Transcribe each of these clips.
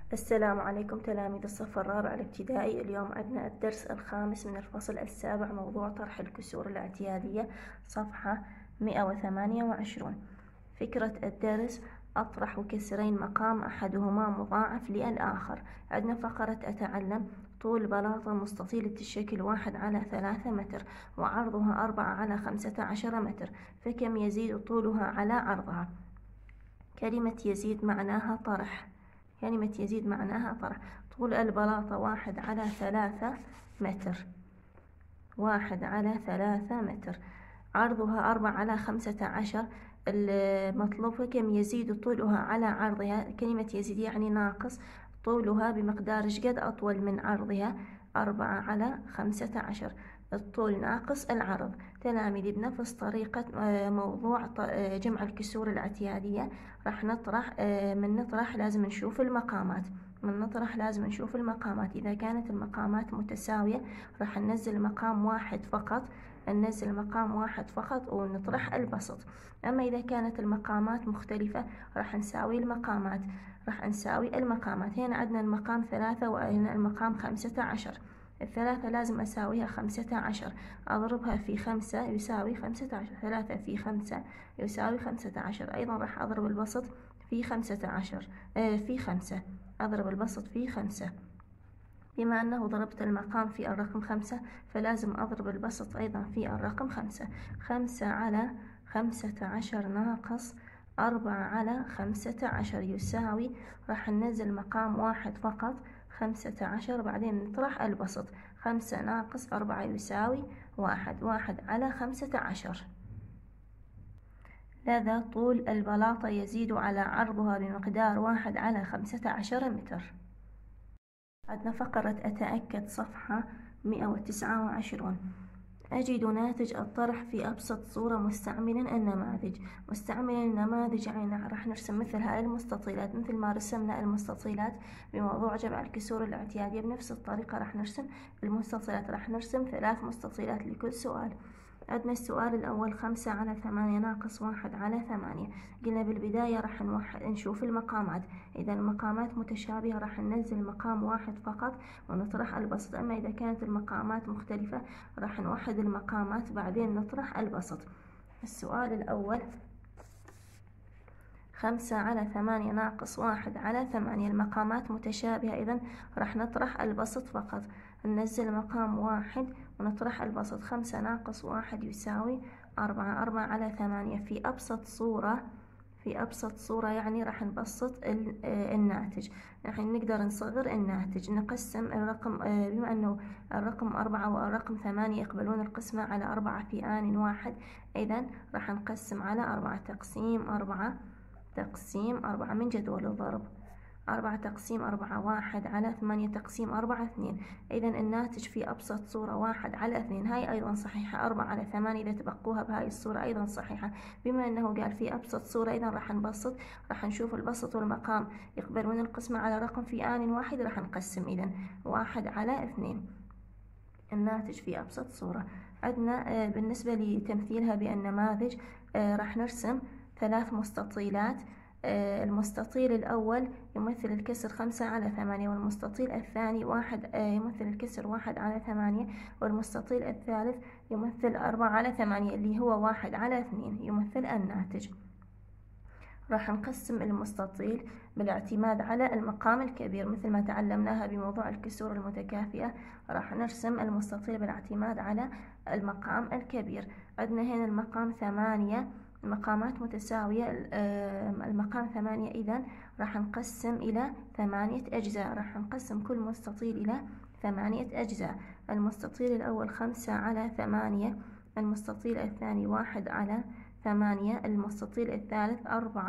السلام عليكم تلاميذ الصف الرابع الابتدائي. اليوم عندنا الدرس الخامس من الفصل السابع، موضوع طرح الكسور الاعتيادية، صفحة 128. فكرة الدرس: أطرح كسرين مقام أحدهما مضاعف للآخر. عندنا فقرة أتعلم: طول بلاطة مستطيلة الشكل 1/3 متر، وعرضها 4/15 متر، فكم يزيد طولها على عرضها؟ كلمة يزيد معناها طرح. كلمة يزيد معناها طرح. طول البلاطة 1/3 متر، 1/3 متر، عرضها 4/15. المطلوب كم يزيد طولها على عرضها. كلمة يزيد يعني ناقص، طولها بمقدار شقد أطول من عرضها، 4/15. الطول ناقص العرض. تلاميذ بنفس طريقة موضوع جمع الكسور الاعتيادية راح نطرح. من نطرح لازم نشوف المقامات. إذا كانت المقامات متساوية راح ننزل مقام واحد فقط، ونطرح البسط. أما إذا كانت المقامات مختلفة راح نساوي المقامات. هنا عندنا المقام 3 وهنا المقام 15. الثلاثة لازم أساويها 15، أضربها في 5 يساوي 15. 3 في 5 يساوي 15. أيضا راح أضرب البسط في 15 في 5، أضرب البسط في 5. بما أنه ضربت المقام في الرقم 5 فلازم أضرب البسط أيضا في الرقم 5. 5/15 ناقص 4/15 يساوي، راح ننزل مقام واحد فقط، 15، بعدين نطرح البسط. 5 ناقص 4 يساوي 1. 1/15. لذا طول البلاطة يزيد على عرضها بمقدار 1/15 متر. عندنا فقرة أتأكد، صفحة 129. أجد ناتج الطرح في أبسط صورة مستعملا النماذج. يعني راح نرسم مثل هاي المستطيلات، مثل ما رسمنا المستطيلات بموضوع جمع الكسور الاعتيادية. بنفس الطريقة راح نرسم المستطيلات، راح نرسم 3 مستطيلات لكل سؤال. عندنا السؤال الأول: 5/8 ناقص 1/8. قلنا بالبداية راح نشوف المقامات. إذا المقامات متشابهة راح ننزل مقام واحد فقط ونطرح البسط. أما إذا كانت المقامات مختلفة راح نوحد المقامات بعدين نطرح البسط. السؤال الأول: 5/8 ناقص 1/8. المقامات متشابهة، إذا راح نطرح البسط فقط. ننزل مقام واحد ونطرح البسط. 5 ناقص 1 يساوي 4. 4/8 في أبسط صورة يعني راح نبسط الناتج. الحين نقدر نصغر الناتج، نقسم الرقم. بما أنه الرقم 4 والرقم 8 يقبلون القسمة على 4 في آن واحد، إذا راح نقسم على 4. تقسيم 4 من جدول الضرب. 4 تقسيم 4 1/8 تقسيم 4 2. إذا الناتج في أبسط صورة 1/2. هاي أيضا صحيحة. 4/8 إذا تبقوها بهاي الصورة أيضا صحيحة. بما أنه قال في أبسط صورة إذا راح نبسط، راح نشوف البسط والمقام يقبلون القسمة على رقم في آن واحد، راح نقسم. إذا 1/2. الناتج في أبسط صورة. عندنا بالنسبة لتمثيلها بالنماذج راح نرسم 3 مستطيلات. المستطيل الأول يمثل الكسر 5/8، والمستطيل الثاني يمثل الكسر 1/8، والمستطيل الثالث يمثل 4/8 اللي هو 1/2 يمثل الناتج. راح نقسم المستطيل بالاعتماد على المقام الكبير مثل ما تعلمناها بموضوع الكسور المتكافئة. راح نرسم المستطيل بالاعتماد على المقام الكبير. عندنا هنا المقام 8، المقامات متساوية. المقام 8، إذا راح نقسم إلى 8 أجزاء. راح نقسم كل مستطيل إلى 8 أجزاء. المستطيل الأول 5/8، المستطيل الثاني 1/8، المستطيل الثالث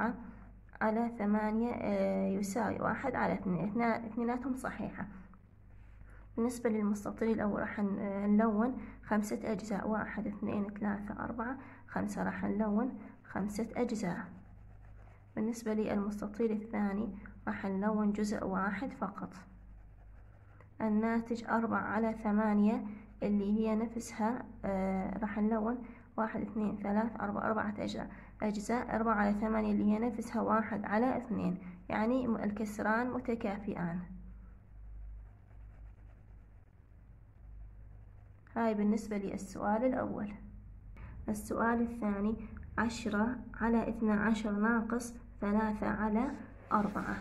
4/8 يساوي 1/2. اثنيناتهم صحيحة. بالنسبة للمستطيل الأول راح نلون 5 أجزاء. 1 2 3 4 5. راح نلون 5 أجزاء. بالنسبة للمستطيل الثاني راح نلون جزء واحد فقط. الناتج 4/8 اللي هي نفسها. راح نلون 1 2 3 4 4 أجزاء. أجزاء 4 على 8 اللي هي نفسها 1 على 2، يعني الكسران متكافئان. هاي بالنسبة للسؤال الأول. السؤال الثاني 10 على 12 ناقص 3 على 4.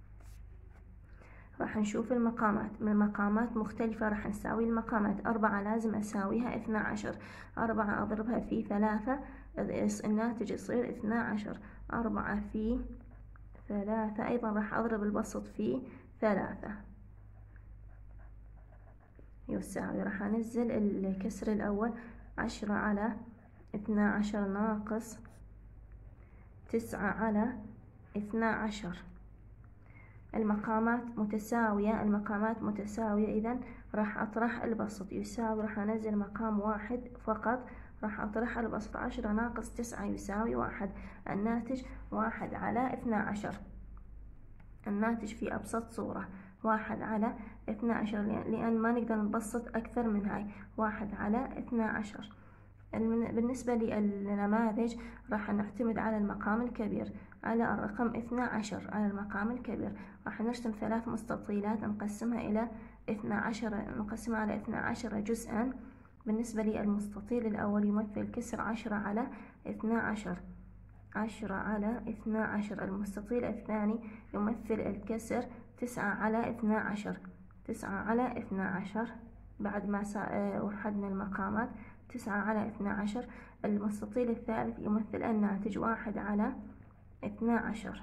راح نشوف المقامات، من المقامات مختلفة راح نساوي المقامات. 4 لازم أساويها 12، 4 أضربها في 3 الناتج يصير 12. 4 في 3 أيضا راح أضرب البسط في 3 يساوي، راح أنزل الكسر الأول 10 على 12 ناقص 9 على 12. المقامات متساوية، إذا راح أطرح البسط يساوي، راح أنزل مقام 1 فقط، راح أطرح البسط. 10 ناقص 9 يساوي 1، الناتج 1 على 12. الناتج في أبسط صورة 1 على 12، لأن ما نقدر نبسط أكثر من هاي. 1 على 12. بالنسبة للنماذج راح نعتمد على المقام الكبير، على الرقم 12 على المقام الكبير. راح نرسم 3 مستطيلات نقسمها على 12 جزءا. بالنسبة للمستطيل الأول يمثل كسر 10 على 12، 10 على 12. المستطيل الثاني يمثل الكسر 9 على 12، 9 على 12. بعد ما وحدنا المقامات 9 على 12. المستطيل الثالث يمثل الناتج 1 على 12.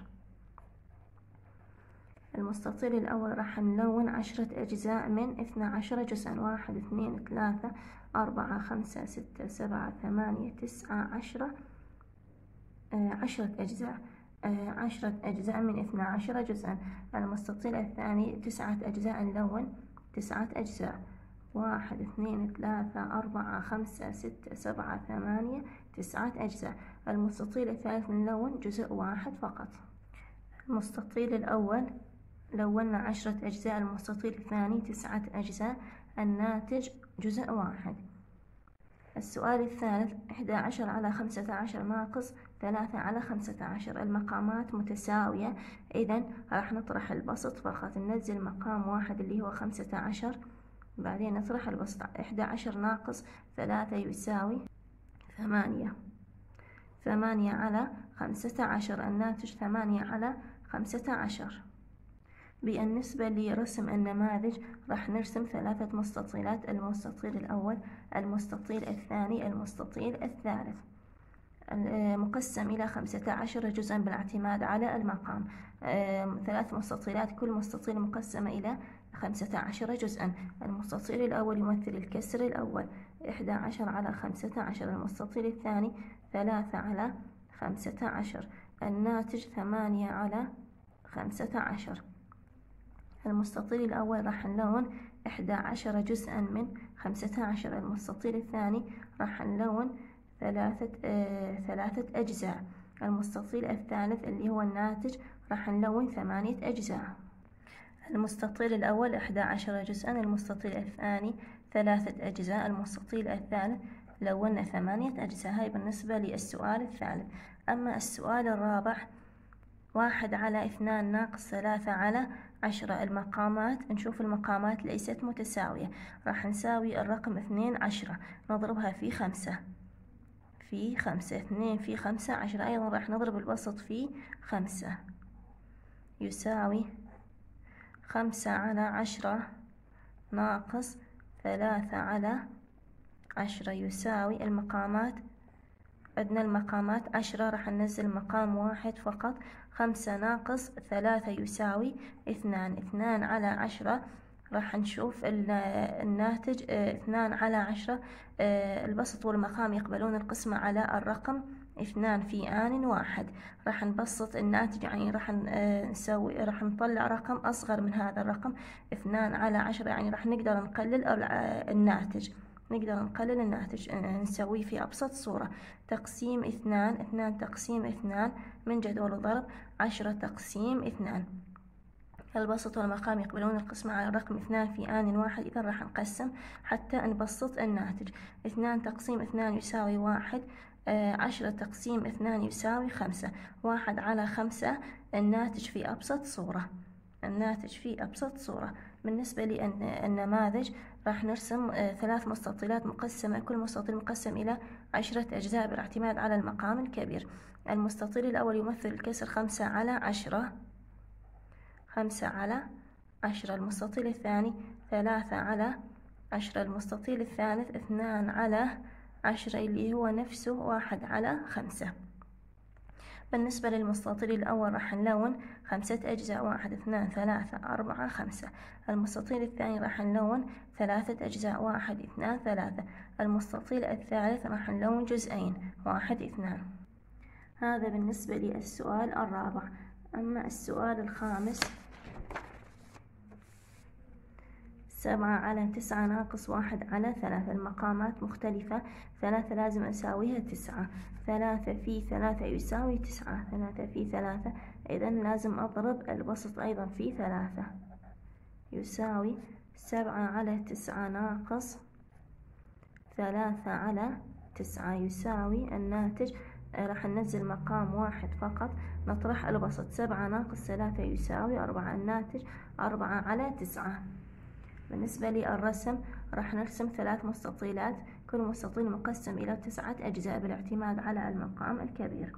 المستطيل الأول راح نلون 10 أجزاء من 12 جزءا، 1 2 3 4 5 6 7 8 9 10. 10 أجزاء، 10 أجزاء من 12 جزءا. المستطيل الثاني 9 أجزاء، نلون 9 أجزاء، 1 2 3 4 5 6 7 8 9 أجزاء. المستطيل الثالث نلون جزء واحد فقط. المستطيل الأول لونا 10 أجزاء، المستطيل الثاني 9 أجزاء، الناتج جزء واحد. السؤال الثالث 11 على 15 ناقص 3 على 15. المقامات متساوية، إذا راح نطرح البسط فقط. ننزل مقام 1 اللي هو 15، بعدين نطرح البسط. 11 ناقص 3 يساوي 8، 8 على 15، الناتج 8 على 15. بالنسبة لرسم النماذج راح نرسم 3 مستطيلات، المستطيل الأول، المستطيل الثاني، المستطيل الثالث، مقسم إلى 15 جزءا بالاعتماد على المقام. 3 مستطيلات، كل مستطيل مقسم إلى 15 جزءا. المستطيل الأول يمثل الكسر الأول 11 على 15، المستطيل الثاني 3 على 15، الناتج 8 على 15. المستطيل الأول راح نلون 11 جزءا من 15، المستطيل الثاني راح نلون 3 أجزاء، المستطيل الثالث اللي هو الناتج راح نلون 8 أجزاء. المستطيل الأول 11 جزءا، المستطيل الثاني 3 أجزاء، المستطيل الثالث لونا 8 أجزاء. هاي بالنسبة للسؤال الثالث. أما السؤال الرابع 1 على 2 ناقص 3 على 10. المقامات، نشوف المقامات ليست متساوية، راح نساوي الرقم 2 10، نضربها في 5، في 5، 2 في 5 10. أيضا راح نضرب الوسط في 5 يساوي 5 على 10 ناقص 3 على 10 يساوي المقامات. عندنا المقامات 10، راح ننزل مقام 1 فقط. 5 ناقص 3 يساوي 2، 2 على 10. راح نشوف الناتج 2 على 10. البسط والمقام يقبلون القسمة على الرقم 2 في آن واحد. راح نبسط الناتج، يعني راح نطلع رقم أصغر من هذا الرقم 2 على 10، يعني راح نقدر نقلل الناتج، نسويه في أبسط صورة. تقسيم 2 تقسيم 2 من جدول الضرب 10 تقسيم 2. البسط والمقام يقبلون القسمة على الرقم 2 في آن واحد، إذا راح نقسم حتى نبسط الناتج. 2 تقسيم 2 يساوي 1، 10 تقسيم 2 يساوي 5. 1 على 5 الناتج في أبسط صورة. الناتج في أبسط صورة. بالنسبة للنماذج راح نرسم 3 مستطيلات مقسمة، كل مستطيل مقسم إلى 10 أجزاء بالاعتماد على المقام الكبير. المستطيل الأول يمثل الكسر 5 على 10. 5 على 10. المستطيل الثاني 3 على 10. المستطيل الثالث 2 على 10 اللي هو نفسه 1 على 5. بالنسبة للمستطيل الأول راح نلون 5 أجزاء، 1 2 3 4 5. المستطيل الثاني راح نلون 3 أجزاء، 1 2 3. المستطيل الثالث راح نلون جزئين، 1 2. هذا بالنسبة للسؤال الرابع. أما السؤال الخامس 7 على 9 ناقص 1 على 3. المقامات مختلفة، 3 لازم أساويها 9. 3 في 3 يساوي 9. 3 في 3 إذن لازم أضرب البسط أيضا في 3 يساوي 7 على 9 ناقص 3 على 9 يساوي الناتج. راح ننزل مقام 1 فقط، نطرح البسط. 7 ناقص 3 يساوي 4. الناتج 4 على 9. بالنسبة للرسم راح نرسم 3 مستطيلات، كل مستطيل مقسم إلى 9 أجزاء بالاعتماد على المقام الكبير.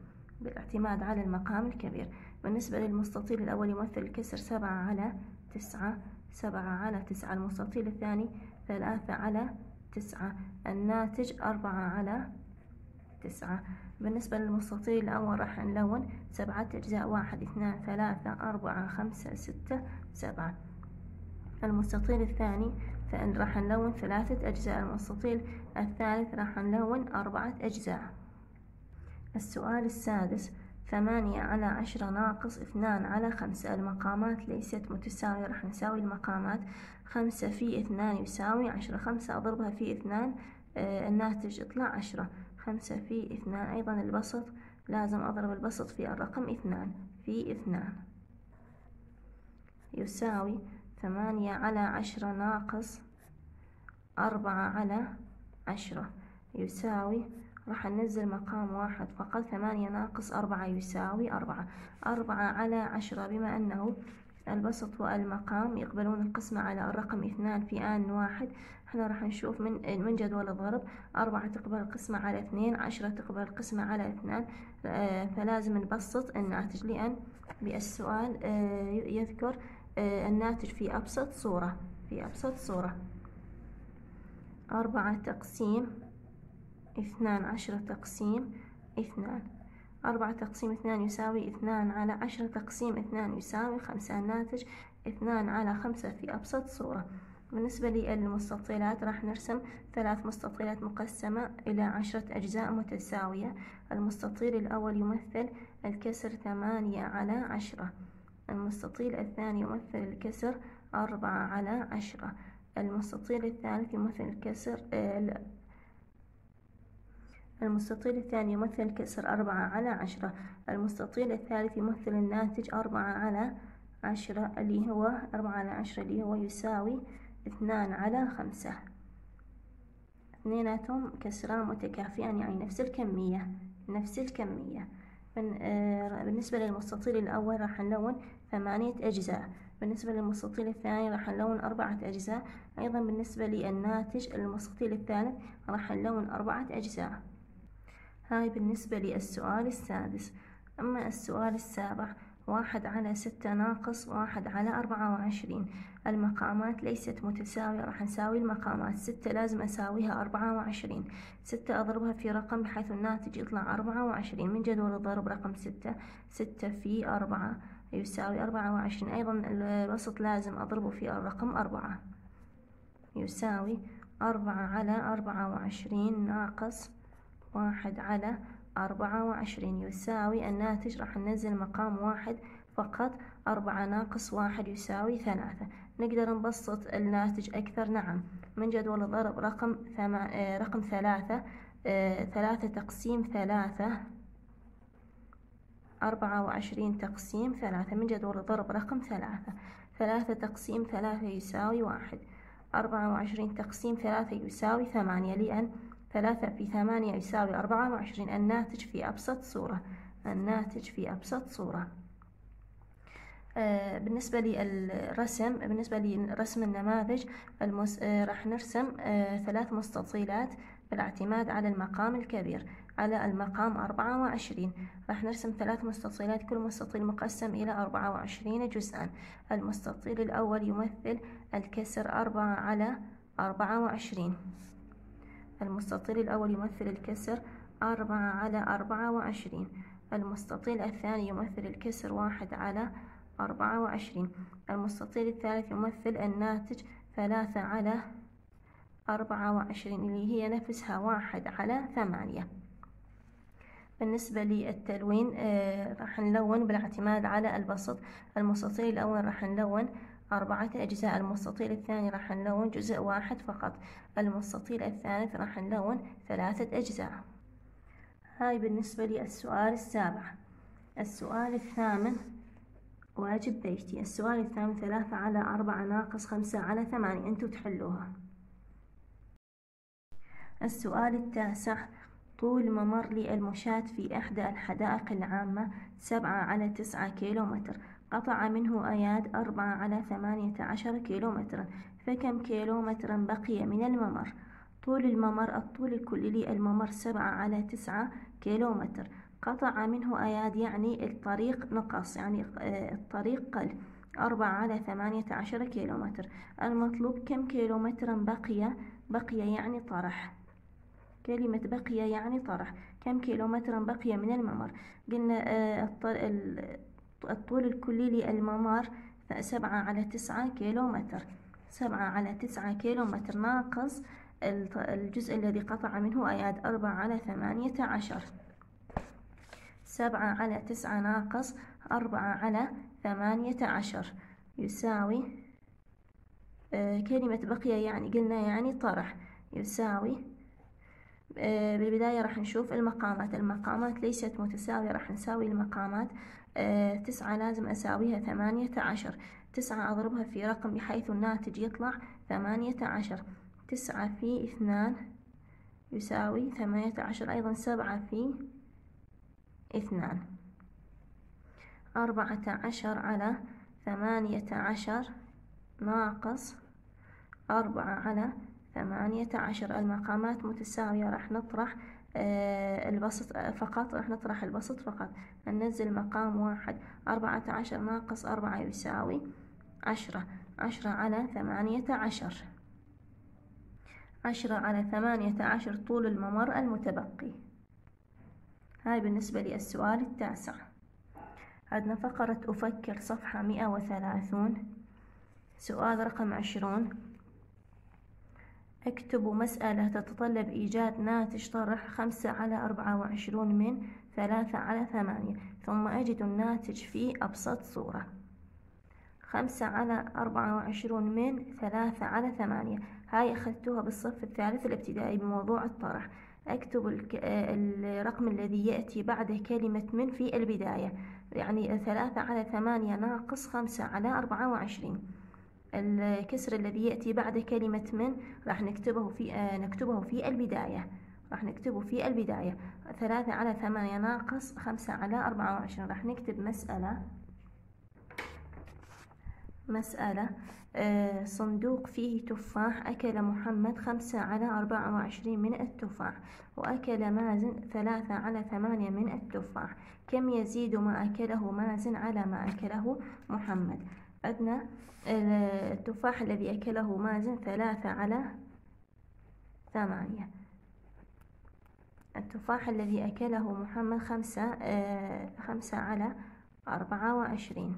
بالنسبة للمستطيل الأول يمثل الكسر 7 على 9. 7 على 9. المستطيل الثاني 3 على 9. الناتج 4 على 9. بالنسبة للمستطيل الأول راح نلون 7 أجزاء، 1 2 3 4 5 6 7. المستطيل الثاني راح نلون 3 أجزاء. المستطيل الثالث راح نلون 4 أجزاء. السؤال السادس 8 على 10 ناقص 2 على 5. المقامات ليست متساوية، راح نساوي المقامات. 5 في 2 يساوي 10. 5 أضربها في 2 الناتج يطلع 10. 5 في 2 أيضا البسط لازم أضرب البسط في الرقم 2 في 2 يساوي 8 على 10 ناقص 4 على 10 يساوي، راح ننزل مقام 1 فقط. 8 ناقص 4 يساوي 4. 4 على 10 بما أنه البسط والمقام يقبلون القسمة على الرقم 2 في آن 1، احنا راح نشوف من جدول الضرب 4 تقبل القسمة على 2، 10 تقبل القسمة على 2. فلازم نبسط الناتج، لأن بالسؤال يذكر الناتج في أبسط صورة. 4 تقسيم 2 10 تقسيم 2. 4 تقسيم 2 يساوي 2 على 10 تقسيم 2 يساوي 5. الناتج 2 على 5 في أبسط صورة. بالنسبة للمستطيلات راح نرسم 3 مستطيلات مقسمة إلى 10 أجزاء متساوية. المستطيل الأول يمثل الكسر 8 على 10. المستطيل الثاني يمثل الكسر 4 على 10. المستطيل الثالث يمثل الكسر المستطيل الثاني يمثل الكسر 4 على 10. المستطيل الثالث يمثل الناتج 4 على 10 اللي هو 4 على 10 اللي هو يساوي 2 على 5. اثنيناتهم كسران متكافئان يعني نفس الكمية. بالنسبة للمستطيل الأول راح نلون 8 أجزاء. بالنسبة للمستطيل الثاني راح نلون 4 أجزاء. أيضا بالنسبة للناتج المستطيل الثالث راح نلون 4 أجزاء. هاي بالنسبة للسؤال السادس. أما السؤال السابع 1 على 6 ناقص 1 على 24. المقامات ليست متساوية، راح نساوي المقامات. 6 لازم أساويها 24. 6 أضربها في رقم بحيث الناتج يطلع 24. من جدول الضرب رقم 6 في 4 يساوي 24. أيضا الوسط لازم أضربه في الرقم 4 يساوي 4 على 24 ناقص 1 على 24 يساوي الناتج. راح ننزل مقام 1 فقط. 4 ناقص 1 يساوي 3. نقدر نبسط الناتج أكثر. نعم، من جدول الضرب رقم 3 3 تقسيم 3 24 تقسيم 3. من جدول الضرب رقم 3 تقسيم 3 يساوي 1. 24 تقسيم 3 يساوي 8، لأن 3 في 8 يساوي 24. الناتج في أبسط صورة. الناتج في أبسط صورة. بالنسبة لرسم النماذج راح نرسم 3 مستطيلات بالاعتماد على المقام الكبير، على المقام 24. راح نرسم 3 مستطيلات، كل مستطيل مقسم إلى 24 جزءا. المستطيل الأول يمثل الكسر 4 على 24. المستطيل الأول يمثل الكسر 4 على 24. المستطيل الثاني يمثل الكسر 1 على 24. المستطيل الثالث يمثل الناتج 3 على 24 اللي هي نفسها 1 على 8. بالنسبة للتلوين راح نلون بالاعتماد على البسط. المستطيل الأول راح نلون 4 أجزاء، المستطيل الثاني راح نلون جزء واحد فقط، المستطيل الثالث راح نلون 3 أجزاء. هاي بالنسبة للسؤال السابع. السؤال الثامن واجب بيتي. السؤال الثامن 3 على 4 ناقص 5 على 8. انتوا تحلوها. السؤال التاسع طول ممر للمشاة في إحدى الحدائق العامة 7 على 9 كيلومتر، قطع منه أياد 4 على 18 كيلومترا، فكم كيلومترا بقي من الممر؟ طول الممر، الطول الكلي للممر 7 على 9 كيلومتر، قطع منه أياد يعني الطريق نقص، يعني الطريق قل، 4 على 18 كيلومتر. المطلوب كم كيلومترا بقي يعني طرح. كلمة بقي يعني طرح. كم كيلومترا بقي من الممر؟ قلنا الطول الكلي للممر 7 على 9 كيلومتر. 7 على 9 كيلومتر ناقص الجزء الذي قطع منه أياد 4 على 18. 7 على 9 ناقص 4 على 18 يساوي كلمة بقي يعني قلنا يعني طرح، يساوي بالبداية راح نشوف المقامات. المقامات ليست متساوية، راح نساوي المقامات. 9 لازم أساويها 18. 9 أضربها في رقم بحيث الناتج يطلع 18. 9 في 2 يساوي 18. أيضا 7 في 2. 14 على 18 ناقص 4 على 18. المقامات متساوية، راح نطرح البسط فقط، راح نطرح البسط فقط. ننزل مقام 1. 14 ناقص 4 يساوي 10. 10 على 18. 10 على 18 طول الممر المتبقي. هاي بالنسبة للسؤال التاسع. عندنا فقرة أفكر صفحة 130. سؤال رقم 20. اكتبوا مسألة تتطلب إيجاد ناتج طرح 5 على 24 من 3 على 8، ثم أجد الناتج في أبسط صورة. 5 على 24 من 3 على 8 هاي أخذتوها بالصف الثالث الابتدائي بموضوع الطرح. أكتب الرقم الذي يأتي بعد كلمة من في البداية، يعني 3 على 8 ناقص 5 على 24. الكسر الذي يأتي بعد كلمة من راح نكتبه في البداية. راح نكتبه في البداية. 3 على 8 ناقص 5 على 24. راح نكتب مسألة صندوق فيه تفاح. أكل محمد 5 على 24 من التفاح، وأكل مازن 3 على 8 من التفاح. كم يزيد ما أكله مازن على ما أكله محمد؟ عندنا التفاح الذي أكله مازن 3 على 8. التفاح الذي أكله محمد 5 على 24.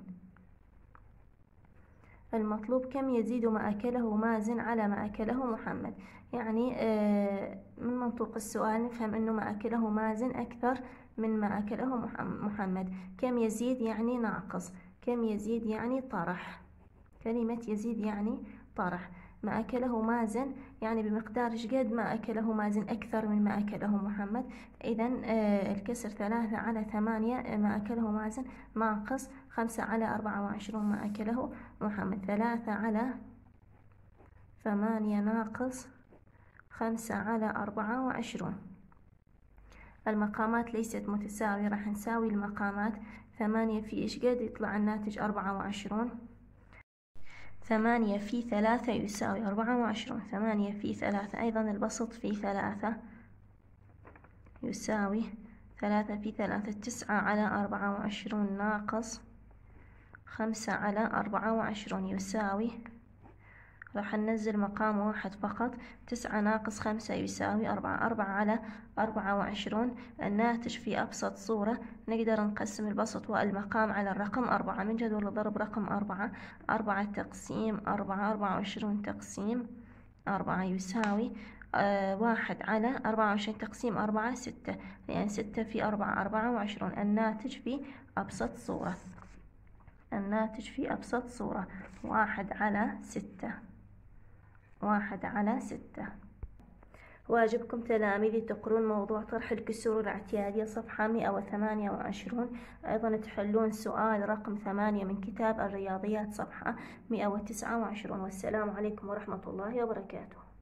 المطلوب كم يزيد ما أكله مازن على ما أكله محمد. يعني من منطوق السؤال نفهم أنه ما أكله مازن أكثر من ما أكله محمد. كم يزيد يعني ناقص، كم يزيد يعني طرح. كلمة يزيد يعني طرح. ما أكله مازن يعني بمقدار قد ما أكله مازن أكثر من ما أكله محمد. إذن الكسر 3 على 8 ما أكله مازن ناقص 5 على 24 ما أكله محمد. 3 على 8 ناقص 5 على 24. المقامات ليست متساوية، راح نساوي المقامات. 8 في إيش قد يطلع الناتج 24. 8 في 3 يساوي 24. 8 في 3 أيضا البسط في 3 يساوي 3 في 3 9 على 24 ناقص 5 على 24 يساوي، راح ننزل مقام واحد فقط. 9 ناقص 5 يساوي 4. 4 على 24 الناتج في أبسط صورة نقدر نقسم البسط والمقام على الرقم 4 من جدول الضرب رقم 4. 4 تقسيم 4 24 تقسيم 4 يساوي 1 على 24 تقسيم 4 6، لأن 6 في 4 24. الناتج في أبسط صورة، الناتج في أبسط صورة 1 على 6. 1 على 6. واجبكم تلاميذي تقرون موضوع طرح الكسور الاعتيادية صفحة 128. أيضا تحلون سؤال رقم 8 من كتاب الرياضيات صفحة 129. والسلام عليكم ورحمة الله وبركاته.